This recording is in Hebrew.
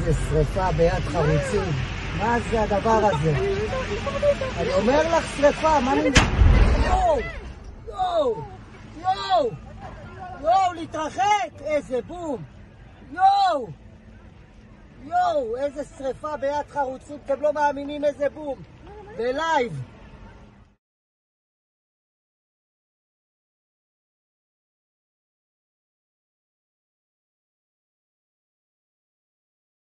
איזה שריפה ביד חרוצים. מה זה הדבר הזה? אני אומר לך שריפה, מה אני... יואו! יואו! יואו! יואו, להתרחק! איזה בום! יואו! יואו, איזה שריפה ביד חרוצים, אתם לא מאמינים איזה בום! בלייב!